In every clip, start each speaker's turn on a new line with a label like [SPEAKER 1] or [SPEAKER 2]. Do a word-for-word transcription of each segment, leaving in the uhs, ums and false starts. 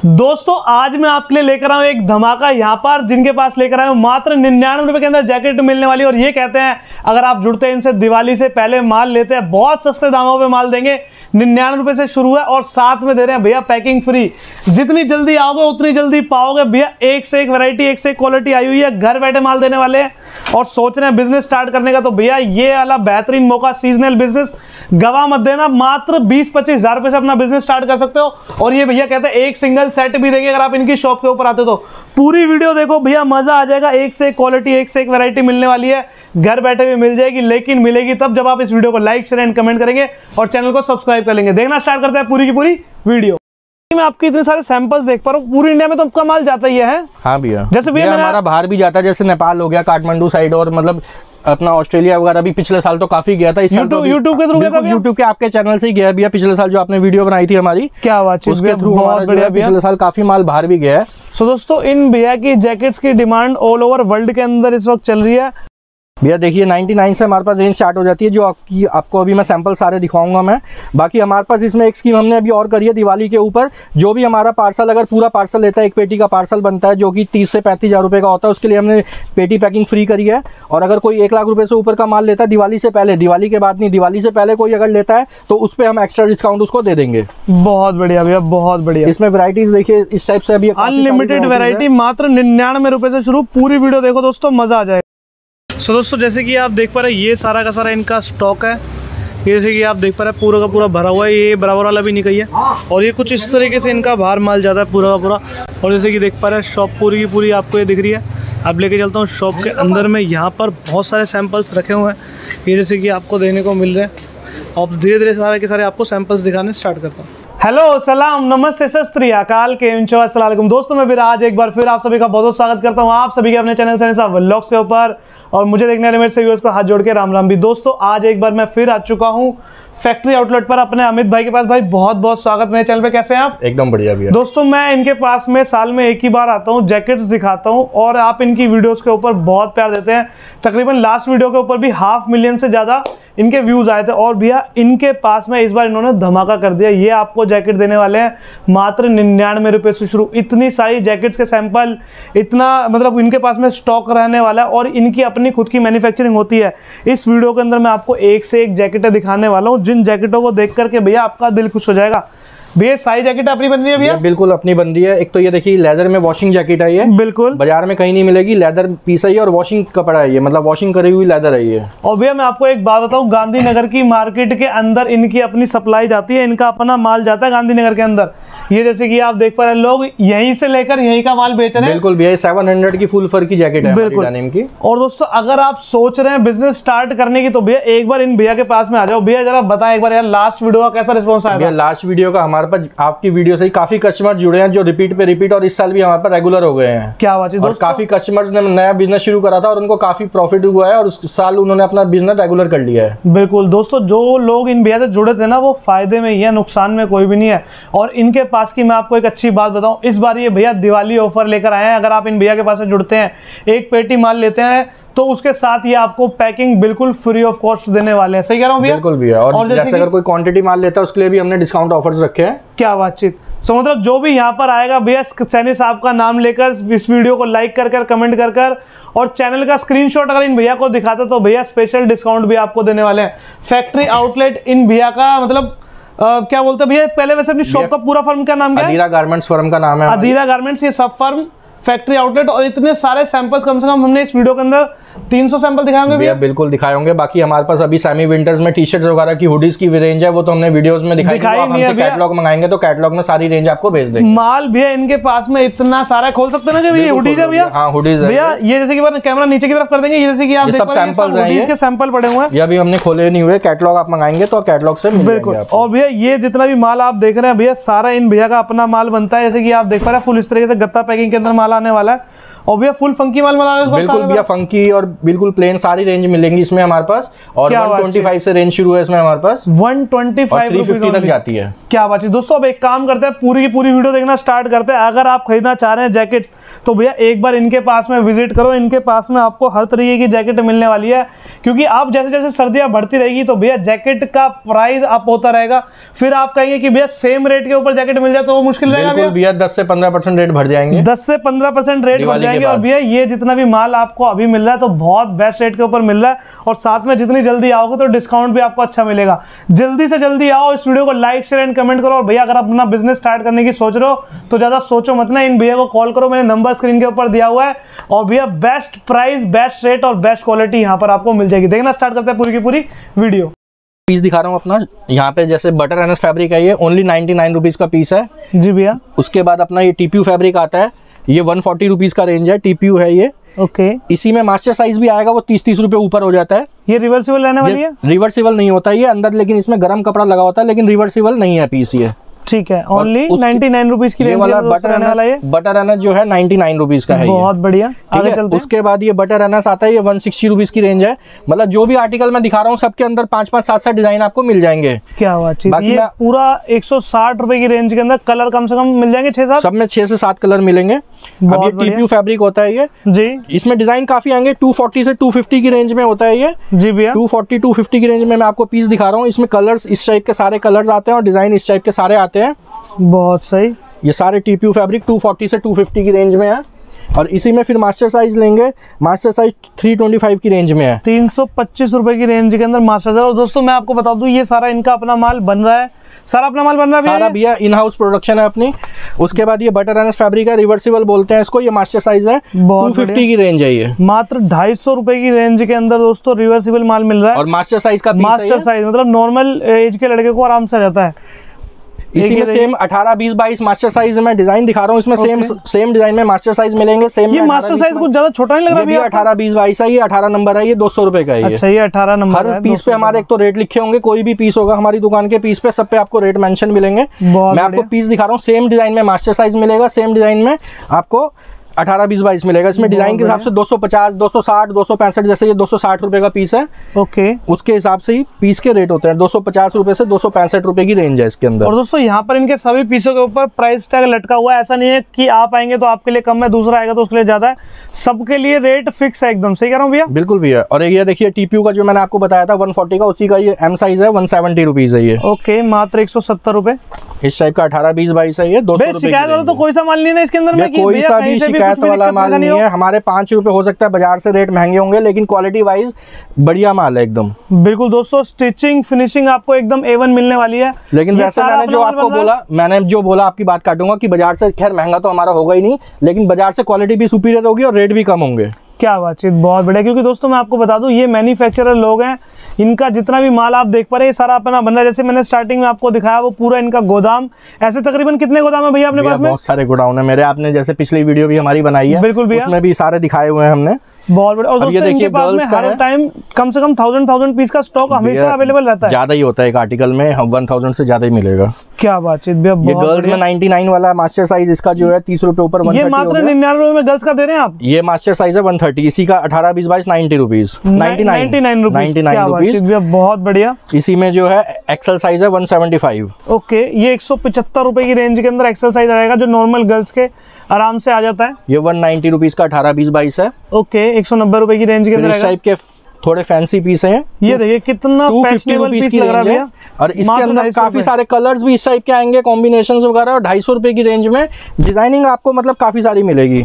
[SPEAKER 1] दोस्तों आज मैं आपके लिए लेकर आया हूं एक धमाका यहाँ पर, जिनके पास लेकर आया हूं मात्र निन्यानवे रुपए के अंदर जैकेट मिलने वाली। और ये कहते हैं अगर आप जुड़ते हैं इनसे दिवाली से पहले माल लेते हैं, बहुत सस्ते दामों पे माल देंगे। निन्यानवे रुपए से शुरू है और साथ में दे रहे हैं भैया पैकिंग फ्री। जितनी जल्दी आओगे उतनी जल्दी पाओगे भैया। एक से एक वैरायटी, एक से एक क्वालिटी आई हुई है। घर बैठे माल देने वाले हैं और सोच रहे हैं बिजनेस स्टार्ट करने का, तो भैया ये वाला बेहतरीन मौका, सीजनल बिजनेस गवा मत देना। मात्र बीस पच्चीस हजार रुपए से अपना बिजनेस स्टार्ट कर सकते हो। और ये भैया कहते हैं एक सिंगल सेट भी देंगे अगर आप इनकी शॉप के ऊपर आते हो तो। पूरी वीडियो देखो भैया, मजा आ जाएगा। एक से एक क्वालिटी, एक से एक वैरायटी मिलने वाली है। घर बैठे भी मिल जाएगी, लेकिन मिलेगी तब जब आप इस वीडियो को लाइक शेयर एंड कमेंट करेंगे और चैनल को सब्सक्राइब कर लेंगे। देखना स्टार्ट करते हैं पूरी की पूरी वीडियो। मैं आपके इतने सारे सैंपल्स देख पा रहा हूँ। पूरी इंडिया में तो आपका माल जाता ही है।
[SPEAKER 2] हाँ भैया,
[SPEAKER 1] जैसे भैया
[SPEAKER 2] हमारा बाहर भी जाता है, जैसे नेपाल हो गया, काठमांडू साइड, और मतलब अपना ऑस्ट्रेलिया वगैरह भी पिछले साल तो काफी गया था। इस साल तो
[SPEAKER 1] यूट्यूब के थ्रू गया था।
[SPEAKER 2] यूट्यूब के आपके चैनल से ही गया भैया। पिछले साल जो आपने वीडियो बनाई थी हमारी, क्या बात, उसके थ्रू बहुत बढ़िया। पिछले साल काफी माल बाहर भी गया है।
[SPEAKER 1] सो दोस्तों, इन भैया की जैकेट्स की डिमांड ऑल ओवर वर्ल्ड के अंदर इस वक्त चल रही है।
[SPEAKER 2] भैया देखिए निन्यानवे से हमारे पास रेंज स्टार्ट हो जाती है, जो आपकी आपको अभी मैं सैंपल सारे दिखाऊंगा मैं। बाकी हमारे पास इसमें एक स्कीम हमने अभी और करी है दिवाली के ऊपर। जो भी हमारा पार्सल, अगर पूरा पार्सल लेता है, एक पेटी का पार्सल बनता है जो कि तीस से पैंतीस हज़ार रुपये का होता है, उसके लिए हमने पेटी पैकिंग फ्री करी है। और अगर कोई एक लाख रुपये से ऊपर का माल लेता है दिवाली से पहले, दिवाली के बाद नहीं, दिवाली से पहले कोई अगर लेता है तो उस पर हम एक्स्ट्रा डिस्काउंट उसको दे देंगे।
[SPEAKER 1] बहुत बढ़िया भैया, बहुत बढ़िया।
[SPEAKER 2] इसमें वैराइटीज देखिए इस टाइप से अभी
[SPEAKER 1] अनलिमिटेड वैरायटी, मात्र निन्यानवे रुपए से शुरू। पूरी वीडियो देखो दोस्तों, मजा आ जाएगा। सो दोस्तों, जैसे कि आप देख पा रहे हैं ये सारा का सारा इनका स्टॉक है। जैसे कि आप देख पा रहे हैं पूरा का पूरा भरा हुआ है। ये बराबर वाला भी निकली है और ये कुछ इस तरीके से इनका बाहर माल जाता है पूरा का पूरा। और जैसे कि देख पा रहे हैं शॉप पूरी की पूरी आपको ये दिख रही है। अब लेके चलता हूँ शॉप के अंदर में। यहाँ पर बहुत सारे सैंपल्स रखे हुए हैं, ये जैसे कि आपको देने को मिल रहे हैं। और धीरे धीरे सारे के सारे आपको सैंपल्स दिखाने स्टार्ट करता हूँ। हेलो, सलाम, नमस्ते, सत श्री अकाल के अस्सलाम वालेकुम। दोस्तों मैं विराज एक बार फिर आप सभी का बहुत बहुत स्वागत करता हूं आप सभी के अपने चैनल सैनिक साहब व्लॉग्स के ऊपर। और मुझे देखने वाले मेरे व्यूअर्स को हाथ जोड़ के राम राम भी। दोस्तों आज एक बार मैं फिर आ चुका हूं फैक्ट्री आउटलेट पर अपने अमित भाई के पास। भाई बहुत बहुत स्वागत मेरे चैनल पे, कैसे हैं आप?
[SPEAKER 2] एकदम बढ़िया भैया।
[SPEAKER 1] दोस्तों मैं इनके पास में साल में एक ही बार आता हूँ, जैकेट्स दिखाता हूँ और आप इनकी वीडियोस के ऊपर बहुत प्यार देते हैं। तकरीबन लास्ट वीडियो के ऊपर भी हाफ मिलियन से ज्यादा इनके व्यूज आए थे। और भैया इनके पास में इस बार इन्होंने धमाका कर दिया। ये आपको जैकेट देने वाले हैं मात्र निन्यानवे रुपए से शुरू। इतनी सारी जैकेट्स के सैंपल, इतना मतलब इनके पास में स्टॉक रहने वाला है और इनकी अपनी खुद की मैन्युफैक्चरिंग होती है। इस वीडियो के अंदर मैं आपको एक से एक जैकेटें दिखाने वाला हूँ, जिन जैकेटों को देख करके भैया आपका दिल खुश हो जाएगा। भैया सारी जैकेट अपनी बन रही है भैया?
[SPEAKER 2] बिल्कुल अपनी बन रही है। एक तो ये देखिए लेदर में वॉशिंग जैकेट है ये, बिल्कुल बाजार में कहीं नहीं मिलेगी। लेदर पीस है ये और वॉशिंग कपड़ा है ये, मतलब वॉशिंग करी हुई लेदर है ये।
[SPEAKER 1] और भैया मैं आपको एक बात बताऊं, गांधीनगर की मार्केट के अंदर इनकी अपनी सप्लाई जाती है, इनका अपना माल जाता है गांधीनगर के अंदर। ये जैसे कि आप देख पा रहे हैं, लोग यहीं से लेकर यहीं का माल बेच रहे हैं।
[SPEAKER 2] बिल्कुल भैया, सेवन हंड्रेड की फुल फर की जैकेट है
[SPEAKER 1] बिल्कुल
[SPEAKER 2] की।
[SPEAKER 1] और दोस्तों अगर आप सोच रहे हैं बिजनेस स्टार्ट करने की, तो भैया एक बार इन भैया के पास में आ जाओ। भैया जरा बताएं एक बार यार, लास्ट वीडियो का कैसा रिस्पॉन्स आया?
[SPEAKER 2] लास्ट वीडियो का हमारे पास आपकी वीडियो से काफी कस्टमर जुड़े हैं जो रिपीट पे रिपीट, और इस साल भी हमारे पास रेगुलर हो गए हैं।
[SPEAKER 1] क्या बात है।
[SPEAKER 2] और काफी कस्टमर्स ने नया बिजनेस शुरू करा था और उनको काफी प्रॉफिट हुआ है और उस साल उन्होंने अपना बिजनेस रेगुलर कर लिया है।
[SPEAKER 1] बिल्कुल दोस्तों, जो लोग इन भैया से जुड़े थे ना, वो फायदे में ही है, नुकसान में कोई भी नहीं है। और इनके पास की मैं आपको एक अच्छी बात बताऊं, इस बार ये भैया दिवाली ऑफर लेकर आए हैं। अगर आप इन भैया के पास से जुड़ते हैं, एक पेटी माल लेते हैं, तो उसके साथ ये आपको पैकिंग बिल्कुल फ्री ऑफ कॉस्ट देने वाले हैं। सही कह रहा हूं भैया?
[SPEAKER 2] बिल्कुल भैया। और, और जैसे, जैसे अगर कोई क्वांटिटी माल लेता है उसके लिए भी हमने डिस्काउंट ऑफर्स रखे हैं।
[SPEAKER 1] क्या बातचीत। सो मतलब जो भी यहाँ पर आएगा भैया, सैनी साहब का नाम लेकर इस वीडियो को लाइक कर कर कमेंट कर कर और चैनल का स्क्रीनशॉट अगर इन भैया को दिखाता, तो भैया स्पेशल डिस्काउंट भी आपको देने वाले हैं। फैक्ट्री आउटलेट इन भैया का मतलब Uh, क्या बोलते हैं भैया? पहले वैसे अपनी शॉप का पूरा फर्म का नाम क्या है?
[SPEAKER 2] अधीरा गारमेंट्स फर्म का नाम है।
[SPEAKER 1] अधीरा गारमेंट्स, ये सब फर्म फैक्ट्री आउटलेट। और इतने सारे सैंपल्स, कम से कम हमने इस वीडियो के अंदर तीन सौ सैंपल दिखाएंगे भैया।
[SPEAKER 2] बिल्कुल दिखाएंगे। बाकी हमारे पास अभी सेमी विंटर्स में टी शर्ट्स वगैरह की, हुडीज की रेंज है, वो तो हमने वीडियोस में दिखाई
[SPEAKER 1] दिखाई
[SPEAKER 2] नहीं है। कैटलॉग मंगाएंगे तो कैटलॉग में सारी रेंज आपको भेज देंगे।
[SPEAKER 1] माल भैया इनके पास में इतना सारा, खोल सकते हैं ना ये हुडीज है भैया?
[SPEAKER 2] हाँ हुडीज है भैया।
[SPEAKER 1] ये जैसे कि कैमरा नीचे की तरफ कर देंगे, ये जैसे कि आप देख पा रहे हैं सब हुडीज के सैंपल पड़े हुए हैं।
[SPEAKER 2] ये अभी हमने खोले नहीं हुए, कैटलॉग आप मंगाएंगे तो कैटलॉग से मिल
[SPEAKER 1] बिल्कुल। और भैया ये जितना भी माल आप देख रहे हैं भैया, सारा इन भैया का अपना माल बनता है। जैसे कि आप देख पा रहे हैं फुल इस तरीके से गत्ता पैकिंग के अंदर माल माल आने वाला है। और भैया फुल फंकी माल मिला है,
[SPEAKER 2] बिल्कुल भैया फंकी और बिल्कुल प्लेन सारी रेंज मिलेंगी इसमें हमारे पास। और एक सौ पच्चीस से रेंज शुरू है इसमें हमारे पास,
[SPEAKER 1] एक सौ पच्चीस
[SPEAKER 2] और तीन सौ पचास तक जाती है।
[SPEAKER 1] क्या बात है दोस्तों। अब एक काम करते हैं, पूरी की पूरी वीडियो देखना स्टार्ट करते हैं। अगर आप खरीदना चाह रहे हैं जैकेट्स तो भैया एक बार इनके पास में विजिट करो। इनके पास में आपको हर तरीके की जैकेट मिलने वाली है, क्योंकि आप जैसे जैसे सर्दियां बढ़ती रहेगी तो भैया जैकेट का प्राइस अप होता रहेगा। फिर आप कहेंगे कि भैया सेम रेट के ऊपर जैकेट मिल जाए तो वो मुश्किल रहेगा
[SPEAKER 2] भैया। दस से पंद्रह परसेंट रेट बढ़ जाएंगे,
[SPEAKER 1] दस से पंद्रह परसेंट रेट बढ़ जाएंगे। और भैया ये जितना भी माल आपको अभी मिल रहा है तो बहुत बेस्ट रेट के ऊपर मिल रहा है, और साथ में जितनी जल्दी आओगे तो डिस्काउंट भी आपको अच्छा मिलेगा। जल्दी से जल्दी आओ, इस वीडियो को लाइक शेयर एंड कमेंट करो। और भैया अगर आप अपना बिजनेस स्टार्ट करने की सोच रहे हो तो ज्यादा सोचो मत ना, इन भैया को कॉल करो, मैंने नंबर स्क्रीन के ऊपर दिया हुआ है। और भैया बेस्ट प्राइस, बेस्ट रेट और बेस्ट क्वालिटी यहाँ पर आपको मिल जाएगी। देखना स्टार्ट करते हैं पूरी की पूरी वीडियो।
[SPEAKER 2] पीस दिखा रहा हूँ अपना, यहाँ पे जैसे बटर एनएस फैब्रिक है, ये ओनली नाइनटी नाइन रुपीज का पीस है
[SPEAKER 1] जी भैया।
[SPEAKER 2] उसके बाद अपना ये टीपीयू फैब्रिक आता है, ये वन फोर्टी रुपीज का रेंज है, टीपीयू है ये।
[SPEAKER 1] Okay okay.
[SPEAKER 2] इसी में मास्टर साइज भी आएगा, वो तीस तीस रुपए ऊपर हो जाता है।
[SPEAKER 1] ये रिवर्सिबल रहने वाली है?
[SPEAKER 2] रिवर्सिबल नहीं होता ये अंदर, लेकिन इसमें गर्म कपड़ा लगा होता है, लेकिन रिवर्सिबल नहीं है पीस ये।
[SPEAKER 1] ठीक है, ओनली नाइनटी नाइन रुपीज की रेंज
[SPEAKER 2] वाला बटर एनएस, बटर एनएस जो है नाइनटी नाइन रुपीज का है,
[SPEAKER 1] बहुत बढ़िया। आगे चलते हैं।
[SPEAKER 2] उसके बाद ये बटर एनएस आता है, ये वन सिक्सटी रुपीज की रेंज है। मतलब जो भी आर्टिकल मैं दिखा रहा हूँ सबके अंदर पांच पांच सात सात डिजाइन आपको मिल जाएंगे।
[SPEAKER 1] क्या बात है, ये पूरा एक सौ साठ रुपए की रेंज के अंदर कलर कम से कम मिल जाएंगे, छह सात,
[SPEAKER 2] सब में छह से सात कलर मिलेंगे। अब ये टीपीयू फैब्रिक होता है ये
[SPEAKER 1] जी,
[SPEAKER 2] इसमें डिजाइन काफी आएंगे, टू फोर्टी से टू फिफ्टी की रेंज में होता है ये
[SPEAKER 1] जी भैया।
[SPEAKER 2] टू फोर्टी टू फिफ्टी की रेंज में मैं आपको पीस दिखा रहा हूँ। इसमें कलर्स इस टाइप के सारे कलर्स आते हैं और डिजाइन इस टाइप के सारे आते हैं।
[SPEAKER 1] बहुत सही।
[SPEAKER 2] ये सारे टीपीयू फैब्रिक टू फोर्टी से टू फिफ्टी की रेंज में है। और इसी में फिर मास्टर साइज लेंगे, master size three twenty five की रेंज में है,
[SPEAKER 1] तीन सौ पच्चीस रुपए की रेंज के अंदर मास्टर साइज। और दोस्तों मैं आपको बता दूं ये सारा इनका अपना माल बन रहा है, सारा अपना माल बन रहा है
[SPEAKER 2] सारा भैया इन हाउस प्रोडक्शन है अपनी। उसके बाद ये बटर एनएस फैब्रिक है, रिवर्सिबल बोलते हैं इसको, ये मास्टर साइज है, टू फिफ्टी की रेंज है ये।
[SPEAKER 1] मात्र ढाई सौ रुपए की रेंज के अंदर दोस्तों रिवर्सिबल माल मिल रहा है।
[SPEAKER 2] और मास्टर साइज का
[SPEAKER 1] मास्टर साइज मतलब नॉर्मल एज के लड़के को आराम से आ जाता है।
[SPEAKER 2] इसी में सेम अठारह बीस बाईस मास्टर साइज में डिजाइन दिखा रहा हूँ, इसमें सेम सेम डिजाइन में मास्टर साइज मिलेंगे। सेम
[SPEAKER 1] ये मास्टर साइज कुछ ज्यादा छोटा नहीं लग रहा है,
[SPEAKER 2] अठारह बीस बाईस है, ये अठारह नंबर है, ये दो सौ रुपए का है।
[SPEAKER 1] अच्छा, ये अठारह नंबर
[SPEAKER 2] हर पीस पे हमारे एक तो रेट लिखे होंगे, कोई भी पीस होगा हमारी दुकान के पीस पे सब पे आपको रेट मेंशन मिलेंगे। मैं आपको पीस दिखा रहा हूँ, सेम डिजाइन में मास्टर साइज मिलेगा, सेम डिजाइन में आपको अठारह बीस बाईस मिलेगा। इसमें डिजाइन के हिसाब से दो सौ पचास, दो सौ साठ, दो सौ पैंसठ, जैसे ये दो सौ साठ रुपए का पीस है
[SPEAKER 1] ओके,
[SPEAKER 2] उसके हिसाब से ही पीस के रेट होते हैं। दो सौ पचास रुपए से दो सौ पैंसठ रुपए की रेंज है इसके अंदर।
[SPEAKER 1] और दोस्तों यहाँ पर इनके सभी पीसों के ऊपर प्राइस टैग लटका हुआ है, ऐसा नहीं है कि आप आएंगे तो आपके लिए कम है, दूसरा आएगा तो उसके लिए ज्यादा है, सबके लिए रेट फिक्स है एकदम। सही कह रहा हूँ भैया?
[SPEAKER 2] बिल्कुल भैया। और ये देखिए टीपीयू का जो मैंने आपको बताया था वन फोर्टी का, उसी का ये एम साइज है, वन सेवेंटी रुपीज है ये।
[SPEAKER 1] ओके, मात्र एक सौ सत्तर रुपए
[SPEAKER 2] इस टाइप का अठारह बीस बाईस है ये, दो सौ रुपए।
[SPEAKER 1] शिकायत वाला तो कोई सा माल नहीं है इसके अंदर में,
[SPEAKER 2] कोई सा भी शिकायत वाला माल नहीं है। हमारे पांच रुपए हो सकता है बाजार से रेट महंगे होंगे, लेकिन क्वालिटी वाइज बढ़िया माल है एकदम।
[SPEAKER 1] बिल्कुल दोस्तों, स्टिचिंग फिनिशिंग आपको एकदम ए वन मिलने वाली है।
[SPEAKER 2] लेकिन वैसे मैंने जो आपको बोला, मैंने जो बोला आपकी बात काटूंगा कि बाजार से खैर महंगा तो हमारा होगा ही नहीं, लेकिन बाजार से क्वालिटी भी सुपीरियर होगी और रेट भी कम होंगे।
[SPEAKER 1] क्या बातचीत, बहुत बढ़िया। क्योंकि दोस्तों मैं आपको बता दूं ये मैन्युफैक्चरर लोग हैं, इनका जितना भी माल आप देख पा रहे हैं सारा अपना बन रहा है। जैसे मैंने स्टार्टिंग में आपको दिखाया वो पूरा इनका गोदाम, ऐसे तकरीबन कितने गोदाम है भैया अपने पास में?
[SPEAKER 2] बहुत सारे गोडाउन है मेरे, आपने जैसे पिछली वीडियो भी हमारी बनाई है,
[SPEAKER 1] बिल्कुल भैया,
[SPEAKER 2] उसमें भी सारे दिखाए हुए हैं हमने।
[SPEAKER 1] बहुत बढ़िया। और दोस्तों इनके पास में हर टाइम कम से कम थाउजेंड थाउजेंड पीस का स्टॉक हमेशा अवेलेबल रहता है।
[SPEAKER 2] ज्यादा ही होता है एक आर्टिकल में, हम वन थाउजेंड से ज्यादा ही मिलेगा।
[SPEAKER 1] क्या बातचीत भैया,
[SPEAKER 2] ये गर्ल्स में नाइनटी नाइन वाला मास्टर साइज, इसका जो है तीस रुपए ऊपर,
[SPEAKER 1] ये मात्र निन्यानवे में गर्ल्स का दे रहे हैं आप।
[SPEAKER 2] ये मास्टर साइज है वन थर्टी, इसी का अठारह बीस बाईस ninety rupees, ninety nine rupees,
[SPEAKER 1] बहुत बढ़िया।
[SPEAKER 2] इसी में जो है एक्सल साइज है वन सेवेंटी फाइव।
[SPEAKER 1] ओके, ये एक सौ पचहत्तर रुपए की रेंज के अंदर एक्सल साइज आएगा, जो नॉर्मल गर्ल्स के आराम से आ जाता है।
[SPEAKER 2] ये वन नाइन्टी रुपीज का अठारह बीस बाईस है।
[SPEAKER 1] ओके, एक सौ नब्बे रुपए की रेंज के अंदर
[SPEAKER 2] इस टाइप के थोड़े फैंसी पीस हैं।
[SPEAKER 1] ये देखिए कितना फैशनेबल पीस लग रहा है।
[SPEAKER 2] और इसके अंदर काफी सारे कलर्स भी इस टाइप के आएंगे, कॉम्बिनेशंस वगैरह। और ढाई सौ रुपए की रेंज में डिजाइनिंग आपको मतलब काफी सारी मिलेगी।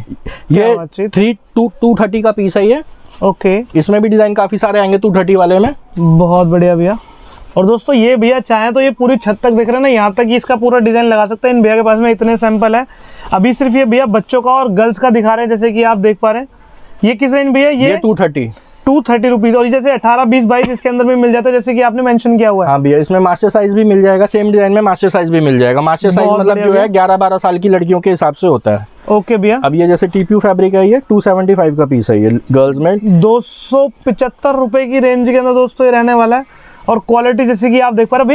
[SPEAKER 2] ये थ्री टू टू थर्टी का पीस है ये।
[SPEAKER 1] ओके,
[SPEAKER 2] इसमें भी डिजाइन काफी सारे आएंगे टू थर्टी वाले में।
[SPEAKER 1] बहुत बढ़िया भैया। और दोस्तों ये भैया चाहे तो ये पूरी छत तक देख रहे हैं ना, यहाँ तक इसका पूरा डिजाइन लगा सकते हैं। इन भैया के पास में इतने सैंपल है। अभी सिर्फ ये भैया बच्चों का और गर्ल्स का दिखा रहे हैं, जैसे कि आप देख पा रहे हैं। ये किस रेंज भैया? ये
[SPEAKER 2] two thirty
[SPEAKER 1] two thirty rupees. और जैसे अठारह बीस बाईस इसके अंदर भी मिल जाता है, जैसे कि आपने मेंशन किया हुआ है।
[SPEAKER 2] हाँ भैया, इसमें मास्टर साइज भी मिल जाएगा, सेम डिजाइन में मास्टर साइज भी मिल जाएगा। मास्टर साइज मतलब जो है ग्यारह बारह साल की लड़कियों के हिसाब से होता है।
[SPEAKER 1] ओके भैया।
[SPEAKER 2] अब ये जैसे टीपीयू फैब्रिक है, ये टू सेवेंटी फाइव का पीस है ये गर्ल्स में।
[SPEAKER 1] दो सौ पिचहत्तर रुपए की रेंज के अंदर दोस्तों ये रहने वाला है। और क्वालिटी जैसे कि आप देख पा रहे हैं भैया,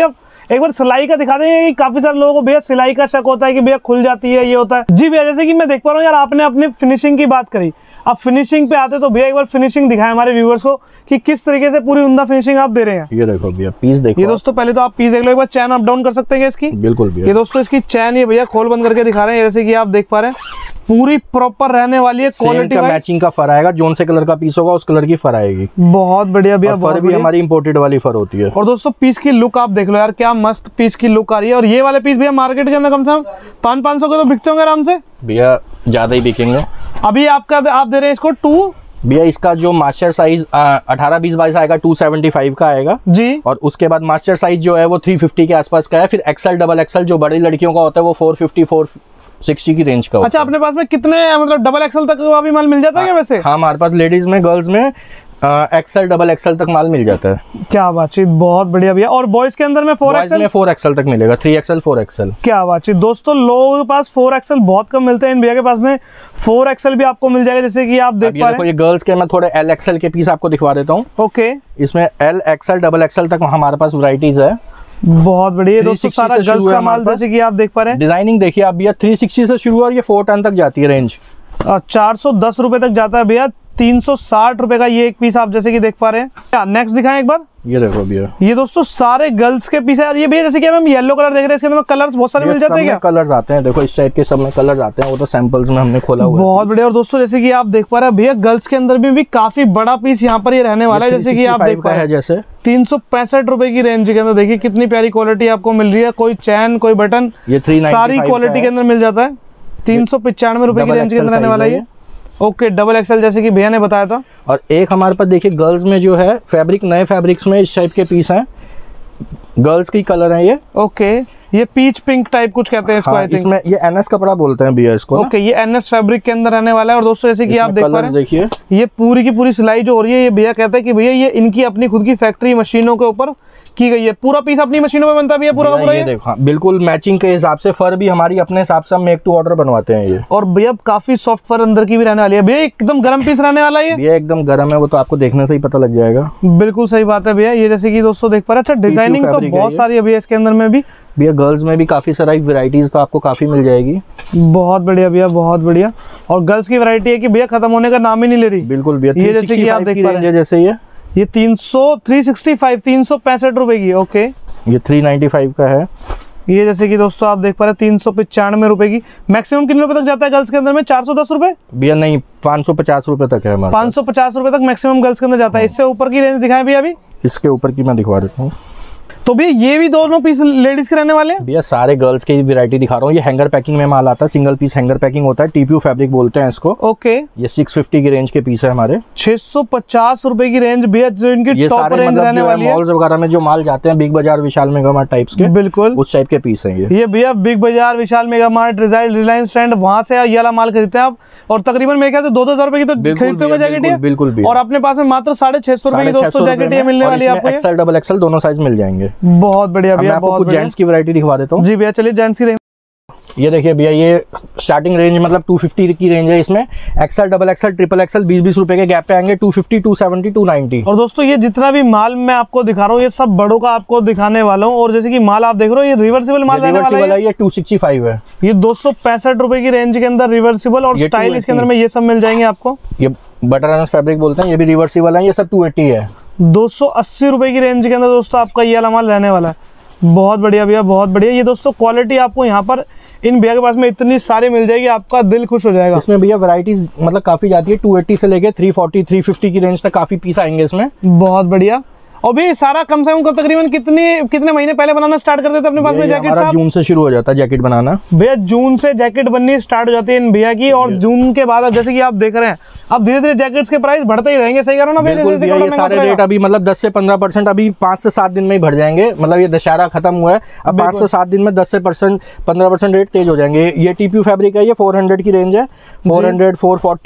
[SPEAKER 1] एक बार सिलाई का दिखा देंगे कि काफी सारे लोगों को भैया सिलाई का शक होता है कि भैया खुल जाती है, ये होता है। जी भैया, जैसे कि मैं देख पा रहा हूँ यार, आपने अपनी फिनिशिंग की बात करी, अब फिनिशिंग पे आते तो भैया एक बार फिनिशिंग दिखाएं हमारे व्यूअर्स को कि किस तरीके से पूरी उम्दा फिनिशिंग आप दे रहे हैं।
[SPEAKER 2] ये देखो भैया पीस देखो।
[SPEAKER 1] ये दोस्तों पहले तो आप पीस देख लो, एक बार चैन अप डाउन कर सकते हैं इसकी।
[SPEAKER 2] बिल्कुल भैया।
[SPEAKER 1] ये दोस्तों इसकी चैन ये भैया खोल बंद करके दिखा रहे हैं, जैसे कि आप देख पा रहे हैं पूरी प्रॉपर रहने वाली है। क्वालिटी
[SPEAKER 2] का मैचिंग का फर आएगा, जोन से कलर का पीस होगा उस कलर की फर आएगी।
[SPEAKER 1] बहुत बढ़िया भैया,
[SPEAKER 2] फर भी हमारी इंपोर्टेड वाली फर होती है।
[SPEAKER 1] और दोस्तों पीस की लुक आप देख लो यार, क्या मस्त पीस की लुक आ रही है। और ये वाले पीस भैया मार्केट के अंदर कम से कम पाँच पाँच सौ के तो बिकते होंगे आराम से
[SPEAKER 2] भैया, ज्यादा ही बिकेंगे।
[SPEAKER 1] अभी आपका आप दे रहे हैं इसको टू
[SPEAKER 2] भैया, इसका जो मास्टर साइज अठारह बीस बाईस आएगा टू सेवेंटी फाइव का आएगा
[SPEAKER 1] जी,
[SPEAKER 2] और उसके बाद मास्टर साइज जो है वो थ्री फिफ्टी के आसपास का है। फिर एक्सल डबल एक्सल जो बड़ी लड़कियों का होता है वो फोर फिफ्टी फोर सिक्सटी की रेंज का होता है।
[SPEAKER 1] अच्छा, अपने पास में कितने मतलब डबल एक्सल तक का भी माल मिल जाता है क्या वैसे?
[SPEAKER 2] हाँ, हमारे पास लेडीज में, गर्ल्स में एक्सल डबल एक्सल तक माल मिल जाता है।
[SPEAKER 1] क्या बातचीत, बहुत बढ़िया भैया। और बॉयज के अंदर में फोर एक्सल
[SPEAKER 2] में फोर एक्सल तक मिलेगा, थ्री एक्सल फोर एक्सल।
[SPEAKER 1] क्या बातचीत दोस्तों, लोगों के पास फोर एक्सल बहुत कम मिलते हैं, इन भैया के पास में फोर एक्सल भी आपको मिल जाएगा, जैसे कि आप देख पा रहे हैं।
[SPEAKER 2] ये गर्ल्स के मैं थोड़े एल एक्सल के पीस आपको दिखवा देता हूँ।
[SPEAKER 1] ओके,
[SPEAKER 2] इसमें एल एक्सल डबल एक्सल तक हमारे पास वैरायटीज है।
[SPEAKER 1] बहुत बढ़िया दोस्तों, सारा गर्ल्स का माल जैसे कि आप देख पा रहे हैं।
[SPEAKER 2] डिजाइनिंग देखिए आप भैया, थ्री सिक्सटी से शुरू और ये फोर टन तक जाती है रेंज।
[SPEAKER 1] चार सौ दस रुपए तक जाता है भैया, तीन सौ साठ रुपए का ये एक पीस आप जैसे कि देख पा रहे हैं। नेक्स्ट दिखाएं एक बार।
[SPEAKER 2] ये देखो भैया, ये
[SPEAKER 1] दोस्तों सारे गर्ल्स के पीस है। ये भैया जैसे कि हम येलो कलर देख रहे हैं, इसके अंदर कलर्स बहुत सारे मिल जाते हैं क्या?
[SPEAKER 2] कलर्स आते हैं, देखो इस टाइप के सब में कलर्स आते हैं, वो तो सैंपल्स में हमने खोला हुआ है।
[SPEAKER 1] बहुत बढ़िया। और दोस्तों जैसे कि आप देख पा रहे हैं भैया, गर्ल्स के अंदर भी, भी काफी बड़ा पीस यहाँ पर ये रहने वाला है, जैसे कि आप देख पा रहे हैं।
[SPEAKER 2] जैसे
[SPEAKER 1] तीन सौ पैंसठ रुपए की रेंज के अंदर देखिए कितनी प्यारी क्वालिटी आपको मिल रही है। कोई चैन, कोई बटन,
[SPEAKER 2] ये
[SPEAKER 1] सारी क्वालिटी के अंदर मिल जाता है। तीन सौ पचानवे रुपए की रेंज के अंदर रहने वाला है। ओके, डबल एक्सएल जैसे कि भैया ने बताया था।
[SPEAKER 2] और एक हमारे पास देखिए गर्ल्स में जो है फैब्रिक, नए फैब्रिक्स में इस टाइप के पीस हैं, गर्ल्स की कलर है ये।
[SPEAKER 1] ओके, ये पीच पिंक टाइप कुछ कहते हैं इसको।
[SPEAKER 2] हाँ, इसमें ये एनएस कपड़ा बोलते हैं भैया इसको।
[SPEAKER 1] ओके, ये एनएस फैब्रिक के अंदर रहने वाला है। और दोस्तों जैसे कि आप देख पा रहे हैं,
[SPEAKER 2] देखिए
[SPEAKER 1] ये पूरी की पूरी सिलाई जो हो रही है, ये भैया कहते हैं कि भैया ये इनकी अपनी खुद की फैक्ट्री मशीनों के ऊपर की गई है। पूरा पीस अपनी मशीनों में बनता भी है पूरा का पूरा।
[SPEAKER 2] ये देखो, हाँ, बिल्कुल मैचिंग के हिसाब से, फर भी हमारी अपने हिसाब से हम मेक टू ऑर्डर बनवाते हैं ये।
[SPEAKER 1] और भैया काफी सॉफ्ट फर अंदर की भी रहने वाली है भैया, एकदम गर्म पीस रहने वाला है।
[SPEAKER 2] ये एकदम गर्म है, वो तो आपको देखने से ही पता लग जाएगा।
[SPEAKER 1] बिल्कुल सही बात है भैया। ये जैसे कि दोस्तों देख पा रहे हैं, अच्छा डिजाइनिंग तो बहुत सारी है भैया इसके अंदर में भी।
[SPEAKER 2] भैया गर्ल्स में भी काफी सारी वैरायटीज तो आपको काफी मिल जाएगी।
[SPEAKER 1] बहुत बढ़िया भैया, बहुत बढ़िया। और गर्ल्स की वैरायटी है कि भैया खत्म होने का नाम ही नहीं ले रही।
[SPEAKER 2] बिल्कुल भैया,
[SPEAKER 1] ये जैसे कि आप देख पा रहे हैं,
[SPEAKER 2] जैसे ये
[SPEAKER 1] ये तीन सौ थ्री सिक्सटी फाइव तीन सौ पैंसठ रुपए की। ओके,
[SPEAKER 2] ये थ्री नाइन्टी फाइव का है।
[SPEAKER 1] ये जैसे कि दोस्तों आप देख पा रहे हैं, तीन सौ पचानवे रुपए की। मैक्सिमम कितने रुपए तक जाता है गर्ल्स के अंदर में? चार सौ दस रुपए
[SPEAKER 2] भैया? नहीं, पाँच सौ पचास रुपए तक है हमारा।
[SPEAKER 1] पाँच सौ पचास रुपए तक मैक्सिमम गर्ल्स के अंदर जाता है। इससे ऊपर की रेंज दिखाएं भैया अभी।
[SPEAKER 2] इसके ऊपर की मैं दिखवा देता हूँ।
[SPEAKER 1] तो भैया ये भी दोनों पीस लेडीज के रहने वाले हैं
[SPEAKER 2] भैया? सारे गर्ल्स की वैरायटी दिखा रहा हूँ। ये हैंगर पैकिंग में माल आता है, सिंगल पीस हैंगर पैकिंग होता है, टीपीयू फैब्रिक बोलते हैं इसको।
[SPEAKER 1] ओके,
[SPEAKER 2] ये सिक्स फिफ्टी की रेंज के पीस है हमारे।
[SPEAKER 1] छह सौ पचास रुपए की रेंज भैया, जो इनकी टॉप रेंज
[SPEAKER 2] मतलब
[SPEAKER 1] रहने वाली है।
[SPEAKER 2] मॉल्स वगैरह में जो माल जाते हैं, big Bazaar, Vishal Mega mart types के,
[SPEAKER 1] बिल्कुल
[SPEAKER 2] उस टाइप के पीस हैं ये।
[SPEAKER 1] ये भैया Big Bazaar, Vishal Mega Mart, Reliance Trend, वहां से ये वाला माल खरीदते हैं आप। और तकरीबन मेरे ख्याल से दो दो हजार रुपए की तो खरीदते हो जैकेट।
[SPEAKER 2] बिल्कुल भी।
[SPEAKER 1] और अपने पास में मात्र साढ़े छह सौ रुपए की दोस्तों जैकेट ये मिलने वाली है आपको।
[SPEAKER 2] एक्सल डबल एक्सल दोनों साइज मिल जाएंगे।
[SPEAKER 1] बहुत बढ़िया भैया,
[SPEAKER 2] मैं आपको कुछ जेंट्स की वैरायटी दिखवा देता हूँ।
[SPEAKER 1] जी भैया, चलिए जेंट्स की।
[SPEAKER 2] ये देखिए भैया, ये स्टार्टिंग रेंज मतलब टू फिफ्टी की रेंज है। इसमें XL, double XL, triple XL बीस बीस रुपए के गैप पे आएंगे। Two fifty, two seventy, two ninety.
[SPEAKER 1] और दोस्तों ये जितना भी माल मैं आपको दिखा रहा हूँ, ये सब बड़ों का आपको दिखाने वाला हूँ। और जैसे कि माल आप देख रहे हो, ये रिवर्सिबल माल रहने वाला है।
[SPEAKER 2] ये टू सिक्सटी फाइव है।
[SPEAKER 1] ये दो सौ पैंसठ रुपए की रेंज के अंदर रिवर्सिबल और स्टाइल इसके अंदर में ये सब मिल जाएंगे आपको।
[SPEAKER 2] ये बटर फैब्रिक बोलते हैं, ये भी रिवर्सिबल है। ये सब टू एटी है।
[SPEAKER 1] दो सौ अस्सी रुपए की रेंज के अंदर दोस्तों आपका ये वाला माल रहने वाला है। बहुत बढ़िया भैया, बहुत बढ़िया। ये दोस्तों क्वालिटी आपको यहाँ पर इन भैया के पास में इतनी सारी मिल जाएगी, आपका दिल खुश हो जाएगा।
[SPEAKER 2] इसमें भैया वैरायटीज मतलब काफी जाती है। टू एटी से लेके थ्री फोर्टी, थ्री फिफ्टी की रेंज तक काफी पीस आएंगे इसमें।
[SPEAKER 1] बहुत बढ़िया। और भी सारा कम से कम तकरीबन कितने कितने महीने पहले बनाना स्टार्ट कर देते अपने पास में जैकेट साहब?
[SPEAKER 2] जून से शुरू हो जाता है जैकेट बनाना
[SPEAKER 1] भैया। जून से जैकेट बननी स्टार्ट हो जाती है इन भैया की। और जून के बाद जैसे कि आप देख रहे हैं, अब धीरे धीरे जैकेट्स के प्राइस बढ़ते ही रहेंगे। सही करो ना भैया?
[SPEAKER 2] ये सारे रेट अभी मतलब दस से पंद्रह परसेंट अभी पाँच से सात दिन में ही बढ़ जाएंगे। मतलब ये दशहरा खत्म हुआ है, अब पाँच से सात दिन में दस से परसेंट पंद्रह परसेंट रेट तेज हो जाएंगे। ये टीपीयू फैब्रिक है, ये फोर हंड्रेड की रेंज है। Four hundred, four forty,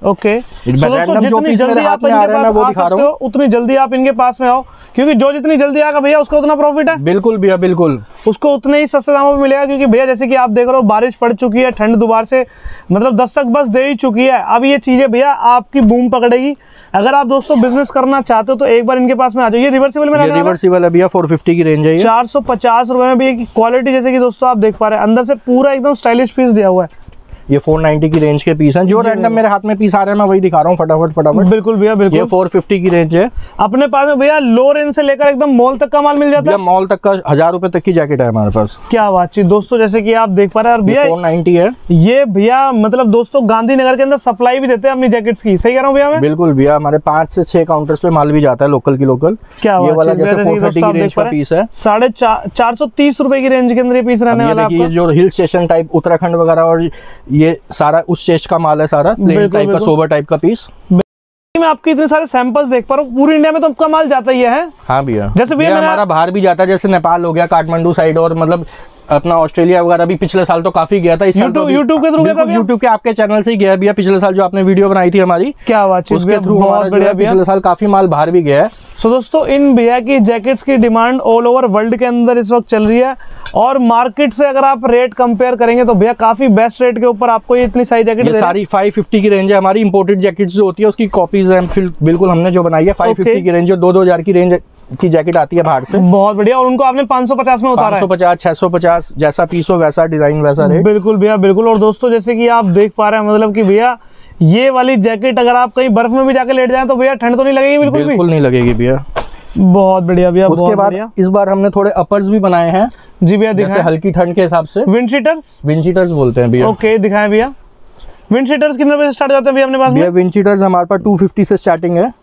[SPEAKER 1] okay,
[SPEAKER 2] random जो पीस मेरे हाथ में आ रहा है मैं वो दिखा रहा हूँ,
[SPEAKER 1] उतनी जल्दी आप इनके पास में आओ, क्योंकि जो जितनी जल्दी आएगा भैया उसका उतना प्रॉफिट है।
[SPEAKER 2] बिल्कुल भैया बिल्कुल,
[SPEAKER 1] उसको उतने ही सस्ते दामों में मिलेगा। क्योंकि भैया जैसे कि आप देख रहे हो बारिश पड़ चुकी है, ठंड दोबारा से मतलब दस्तक बस दे ही चुकी है। अब ये चीजें भैया आपकी बूम पकड़ेगी। अगर आप दोस्तों बिजनेस करना चाहते हो तो एक बार इनके पास में आ जाओ। ये रिवर्सिबल में
[SPEAKER 2] रिवर्सिबल है भैया, फोर फिफ्टी की रेंज है,
[SPEAKER 1] चार सौ पचास रुपए में भी क्वालिटी जैसे कि दोस्तों आप देख पा रहे हैं, अंदर से पूरा एकदम स्टाइलिश पीस दिया हुआ है।
[SPEAKER 2] ये फोर नाइंटी की रेंज के पीस हैं। जो रैंडम मेरे हाथ में पीस आ रहे हैं मैं वही दिखा रहा हूँ फटाफट फटाफट।
[SPEAKER 1] बिल्कुल भैया बिल्कुल।
[SPEAKER 2] ये फोर फिफ्टी की रेंज है।
[SPEAKER 1] अपने पास में भैया लो रेंज से लेकर एकदम मॉल तक का माल मिल जाता है।
[SPEAKER 2] मॉल तक का हजार रुपए तक की जैकेट है हमारे पास।
[SPEAKER 1] क्या बातचीत दोस्तों, जैसे कि आप देख पा रहे हैं। और भैया
[SPEAKER 2] फोर नाइंटी है
[SPEAKER 1] ये भैया, मतलब दोस्तों गांधीनगर के अंदर सप्लाई भी देते हैं अपनी जैकेट्स की। सही कह रहा हूँ भैया मैं?
[SPEAKER 2] बिल्कुल भैया, हमारे पांच से छह काउंटर्स पे माल भी जाता है लोकल की लोकल।
[SPEAKER 1] क्या
[SPEAKER 2] ये वाला जैसे फोर थर्टी की रेंज का पीस है,
[SPEAKER 1] साढ़े चार सौ तीस रुपए की रेंज के अंदर ये पीस रहने वाला है।
[SPEAKER 2] जो हिल स्टेशन टाइप उत्तराखंड वगैरह और ये सारा उस स्टेज का माल है, सारा प्लेन टाइप का सोबर टाइप का पीस।
[SPEAKER 1] मैं आपके इतने सारे सैंपल्स देख पा रहा हूँ, पूरी इंडिया में तो आपका माल जाता ही है।
[SPEAKER 2] हाँ भैया,
[SPEAKER 1] जैसे भैया
[SPEAKER 2] हमारा बाहर भी जाता है, जैसे नेपाल हो गया, काठमांडू साइड, और मतलब अपना ऑस्ट्रेलिया वगैरह भी पिछले साल तो काफी गया था। इस साल तो
[SPEAKER 1] यूट्यूब के थ्रू गया था,
[SPEAKER 2] यूट्यूब के आपके चैनल से ही गया भैया। पिछले साल जो आपने वीडियो बनाई थी हमारी,
[SPEAKER 1] क्या बात,
[SPEAKER 2] उसके थ्रू बहुत बढ़िया, पिछले साल काफी माल बाहर भी गया है।
[SPEAKER 1] सो दोस्तों इन भैया की जैकेट्स की डिमांड ऑल ओवर वर्ल्ड के अंदर इस वक्त चल रही है, और मार्केट से अगर आप रेट कंपेयर करेंगे तो भैया काफी बेस्ट रेट के ऊपर आपको ये इतनी सारी जैकेट
[SPEAKER 2] सारी फाइव फिफ्टी की रेंज है। हमारी इंपोर्टेड जैकेट जो होती है उसकी कॉपीज है बिल्कुल हमने जो बनाई है। फाइव फिफ्टी की रेंज, जो दो दो हजार की रेंज की जैकेट आती है बाहर से।
[SPEAKER 1] बहुत बढ़िया। और उनको आपने पाँच सौ पचास में उतारा है।
[SPEAKER 2] पाँच सौ पचास, छह सौ पचास, जैसा पीस हो वैसा डिजाइन वैसा रेट।
[SPEAKER 1] बिल्कुल भैया बिल्कुल। और दोस्तों जैसे कि आप देख पा रहे हैं, मतलब कि भैया ये वाली जैकेट अगर आप कहीं बर्फ में भी जाके लेट जाए तो भैया ठंड तो नहीं लगेगी? बिल्कुल
[SPEAKER 2] बिल्कुल नहीं लगेगी भैया।
[SPEAKER 1] बहुत बढ़िया भैया।
[SPEAKER 2] उसके बाद इस बार हमने थोड़े अपर्स भी बनाए हैं।
[SPEAKER 1] जी भैया दिखाएं,
[SPEAKER 2] हल्की ठंड के हिसाब से।
[SPEAKER 1] विंड शीटर्स,
[SPEAKER 2] विंड शीटर्स बोलते हैं भैया।
[SPEAKER 1] ओके दिखाएं भैया। विंड शीटर्स कितने रुपए से स्टार्ट होते हैं भैया अपने पास में?
[SPEAKER 2] विंड शीटर्स हमारे पास टू फिफ्टी से स्टार्टिंग है।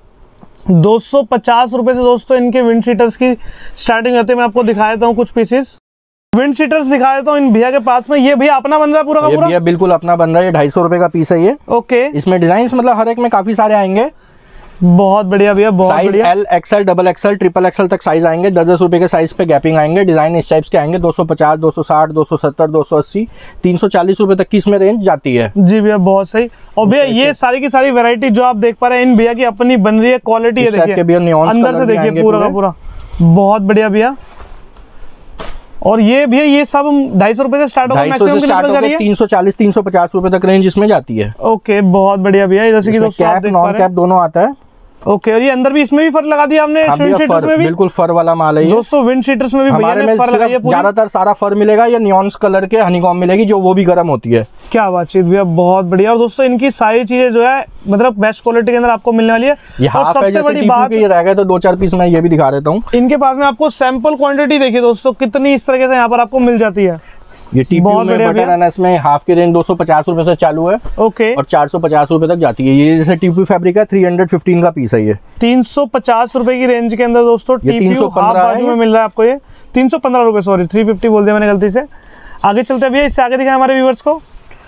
[SPEAKER 1] दो सौ पचास रुपए से दोस्तों इनके विंड शीटर्स की स्टार्टिंग होती है। मैं आपको दिखा देता हूँ कुछ पीसेस विंड शीटर्स दिखा देता हूँ इन भैया के पास में। ये भैया अपना बन रहा है पूरा का पूरा?
[SPEAKER 2] भैया बिल्कुल अपना बन रहा है। ढाई सौ रुपए का पीस है ये।
[SPEAKER 1] ओके,
[SPEAKER 2] इसमें डिजाइन मतलब हर एक में काफी सारे आएंगे।
[SPEAKER 1] बहुत बढ़िया भैया, बहुत
[SPEAKER 2] size L, XL, double XL, triple XL तक साइज आएंगे। दस दस रुपए के साइज पे गैपिंग आएंगे। डिजाइन इस टाइप के आएंगे। दो सौ पचास, दो सौ साठ, दो सौ सत्तर, दो सौ अस्सी, तीन सौ चालीस रुपए तक की इसमें रेंज जाती है।
[SPEAKER 1] जी भैया बहुत सही। और भैया ये सारी की सारी वैरायटी जो आप देख पा रहे हैं इन भैया की अपनी बन रही है। क्वालिटी है देखिए, अंदर से देखिए पूरा का पूरा। बहुत बढ़िया भैया। और ये भैया ये सब ढाई सौ रुपए से स्टार्ट होगा, मैक्सिमम कितने तक जा रही है?
[SPEAKER 2] तीन सौ चालीस, तीन सौ पचास रुपए तक रेंज इसमें जाती है।
[SPEAKER 1] ओके बहुत बढ़िया भैया। जैसे कि दोस्तों
[SPEAKER 2] कैप नॉन कैप दोनों आता है।
[SPEAKER 1] ओके, और ये अंदर भी इसमें भी फर लगा दिया आपने? विंड शीटर्स में भी
[SPEAKER 2] बिल्कुल फर वाला माल है ये।
[SPEAKER 1] दोस्तों विंड शीटर्स में भी
[SPEAKER 2] हमारे में ज्यादातर सारा फर मिलेगा। ये नियॉन्स कलर के हनीकॉम मिलेगी जो वो भी गर्म होती है।
[SPEAKER 1] क्या बातचीत भैया, बहुत बढ़िया। और दोस्तों इनकी सारी चीजें जो है मतलब बेस्ट क्वालिटी के अंदर आपको मिलने वाली है।
[SPEAKER 2] ये हाफ है, जैसे बड़ी बात ये रह गए तो दो चार पीस मैं ये भी दिखा देता हूँ।
[SPEAKER 1] इनके पास में आपको सैंपल क्वांटिटी देखिए दोस्तों कितनी इस तरीके से यहाँ पर आपको मिल जाती है।
[SPEAKER 2] ये टीपीयू में बटन एनएस में हाफ की रेंज दो सौ पचास रुपए से चालू है।
[SPEAKER 1] ओके,
[SPEAKER 2] और चार सौ पचास रुपए तक जाती है। ये जैसे टीपीयू फैब्रिक है, तीन सौ पंद्रह का पीस है ये।
[SPEAKER 1] तीन सौ पचास रुपए की रेंज के अंदर दोस्तों टीपीयू हाफ बाजू में मिल रहा है आपको। ये तीन सौ पंद्रह रुपए, सॉरी तीन सौ पचास बोल दिया मैंने गलती से। आगे चलते हैं भैया, इससे आगे दिखाएं हमारे व्यूअर्स को।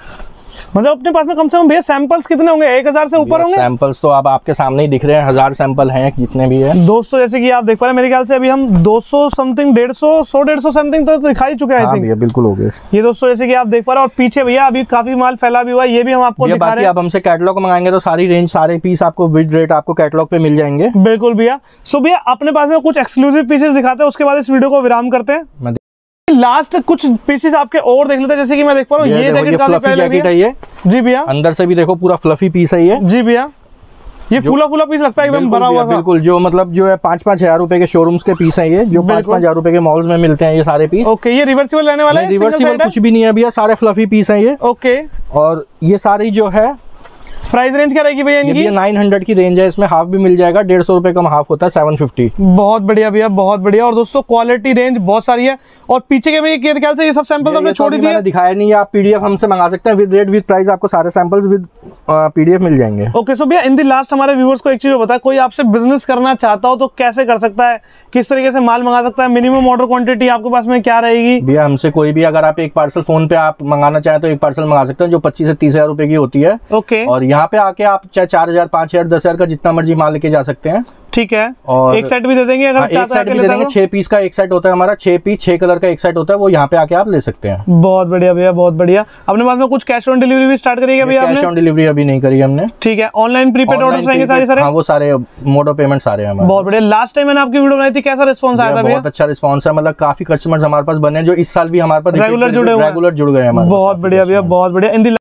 [SPEAKER 1] मतलब अपने पास में कम से कम भैया सैंपल्स कितने होंगे? एक हजार से ऊपर होंगे
[SPEAKER 2] सैंपल्स तो आप आपके सामने ही दिख रहे हैं। हजार सैंपल हैं जितने भी हैं
[SPEAKER 1] दोस्तों। जैसे कि आप देख पा रहे हैं, मेरे ख्याल से अभी हम दो सौ समथिंग, डेढ़ सौ, सौ डेढ़ सौ समथिंग तो दिखाई चुके हैं।
[SPEAKER 2] हाँ भैया बिल्कुल हो गए ये
[SPEAKER 1] दोस्तों। जैसे कि आप देख पा रहे हैं, और पीछे भैया अभी काफी माल फैला भी हुआ है, ये भी हम आपको दिखा रहे हैं।
[SPEAKER 2] आप हमसे कैटलॉग मंगाएंगे तो सारी रेंज, सारे पीस आपको विद रेट आपको कैटलॉग पे मिल जाएंगे।
[SPEAKER 1] बिल्कुल भैया। सो भैया अपने पास में कुछ एक्सक्लूसिव पीसेस दिखाते हैं, उसके बाद इस वीडियो को विराम करते हैं। लास्ट कुछ पीसेस आपके और देख लेते हैं। जैसे कि मैं देख पा रहा हूँ ये जैकेट काफी
[SPEAKER 2] जैकेट है ये।
[SPEAKER 1] जी भैया,
[SPEAKER 2] अंदर से भी देखो पूरा फ्लफी पीस है ये।
[SPEAKER 1] जी भैया, ये फूला फूला पीस लगता है एकदम भरा हुआ।
[SPEAKER 2] बिल्कुल, जो मतलब जो है पाँच पाँच हजार रुपए के शोरूम्स के पीस है ये, जो पाँच पाँच हजार रुपए के मॉल्स में मिलते हैं ये सारे पीस।
[SPEAKER 1] ओके, ये रिवर्सिबल रहने वाला है?
[SPEAKER 2] रिवर्सिबल कुछ भी नहीं है भैया, सारे फ्लफी पीस है ये।
[SPEAKER 1] ओके,
[SPEAKER 2] और ये सारी जो है
[SPEAKER 1] प्राइस रेंज क्या रहेगी भैया इनकी?
[SPEAKER 2] ये नाइन हंड्रेड की रेंज है। इसमें हाफ भी मिल जाएगा, डेढ़ सौ रुपए कम हाफ होता है, सेवन फिफ्टी।
[SPEAKER 1] बहुत बढ़िया भैया, बहुत बढ़िया। और दोस्तों क्वालिटी रेंज बहुत सारी है। और पीछे के भी मेरे ख्याल से ये सब सैंपल हमने छोड़ दिए,
[SPEAKER 2] दिखाया नहीं है। आप पीडीएफ हमसे मंगा सकते हैं विद रेट विद प्राइस। आपको सारे सैंपल्स विद पीडीएफ मिल जाएंगे।
[SPEAKER 1] ओके, सो भैया इन दी लास्ट हमारे व्यूअर्स को एक चीज बताया, कोई आपसे बिजनेस करना चाहता हो तो कैसे कर सकता है, किस तरीके से माल मंगा सकता है, मिनिमम ऑर्डर क्वांटिटी आपके पास में क्या रहेगी?
[SPEAKER 2] भैया हमसे कोई भी अगर आप एक पार्सल फोन पे आप मंगाना चाहें तो एक पार्सल मंगा सकते हैं जो पच्चीस से तीस हजार रुपए की होती है।
[SPEAKER 1] ओके,
[SPEAKER 2] और यहाँ यहाँ पे आके आप चाहे चार हजार पाँच हजार दस हजार का जितना मर्जी माल लेके जा सकते हैं।
[SPEAKER 1] ठीक है,
[SPEAKER 2] और
[SPEAKER 1] एक सेट भी दे देंगे अगर
[SPEAKER 2] हाँ, एक सेट भी दे देंगे। छह पीस का एक सेट होता है हमारा, छह पीस छह कलर का एक सेट होता है, वो यहाँ पे आके आप ले सकते हैं।
[SPEAKER 1] बहुत बढ़िया भैया, बहुत बढ़िया। अपने पास में कुछ कैश ऑन डिलीवरी भी स्टार्ट करिएगा भैया?
[SPEAKER 2] कैश ऑन डिलीवरी अभी नहीं करी हमने।
[SPEAKER 1] ठीक है, ऑनलाइन प्रीपेड ऑर्डर्स रहेंगे सारे सारे?
[SPEAKER 2] हाँ, वो सारे मोड ऑफ पेमेंट सारे हैं।
[SPEAKER 1] बहुत बढ़िया। लास्ट टाइम मैंने आपकी वीडियो बनाई थी, कैसा रिस्पॉन्स आया था भैया?
[SPEAKER 2] बहुत अच्छा रिस्पॉन्स है, मतलब काफी कस्टमर्स हमारे पास बने जो इस साल भी हमारे पास
[SPEAKER 1] रेगुलर जुड़े
[SPEAKER 2] रेगुलर जुड़ गए हैं।
[SPEAKER 1] बहुत बढ़िया भैया, बहुत बढ़िया। इन